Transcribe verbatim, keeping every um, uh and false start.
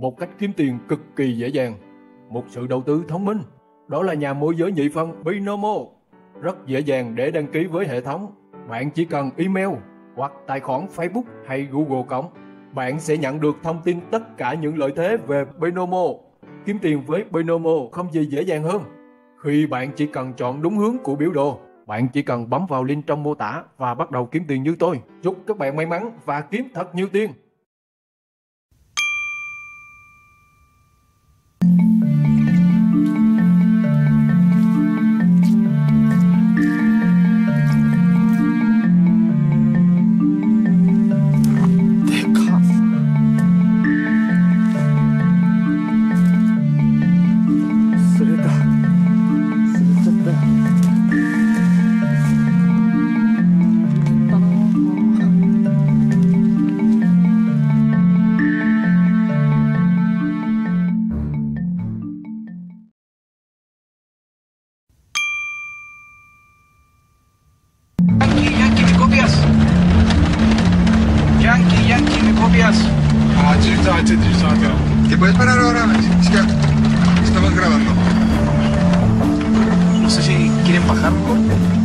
một cách kiếm tiền cực kỳ dễ dàng, một sự đầu tư thông minh. Đó là nhà môi giới nhị phân Binomo. Rất dễ dàng để đăng ký với hệ thống. Bạn chỉ cần email hoặc tài khoản Facebook hay Google Cộng. Bạn sẽ nhận được thông tin tất cả những lợi thế về Binomo. Kiếm tiền với Binomo không gì dễ dàng hơn. Khi bạn chỉ cần chọn đúng hướng của biểu đồ, bạn chỉ cần bấm vào link trong mô tả và bắt đầu kiếm tiền như tôi. Chúc các bạn may mắn và kiếm thật nhiều tiền. Ah, digitate, digitate. ¿Te puedes parar ahora? Es que estamos grabando. No sé si quieren bajar un poco.